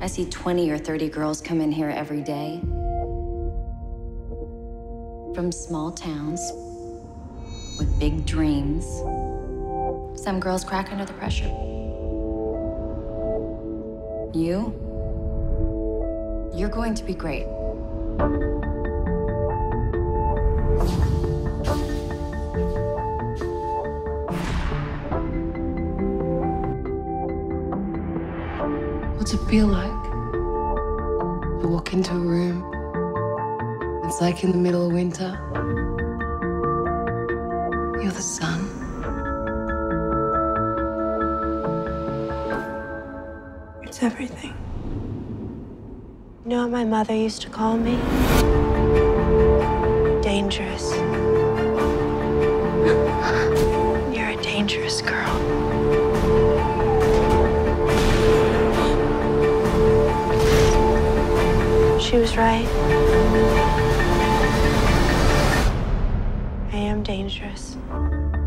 I see 20 or 30 girls come in here every day. From small towns with big dreams. Some girls crack under the pressure. You're going to be great. What's it feel like? To walk into a room. It's like in the middle of winter. You're the sun. It's everything. You know what my mother used to call me? Dangerous. You're a dangerous girl. She was right. I am dangerous.